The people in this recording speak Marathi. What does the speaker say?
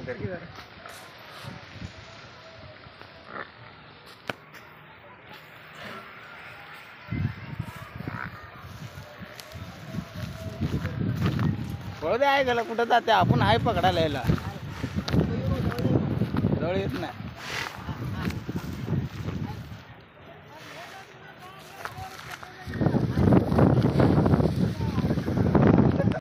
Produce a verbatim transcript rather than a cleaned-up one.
पळू दे आहे गेला कुठं जाते आपण आहे पकडायला यायला जवळ येत नाही.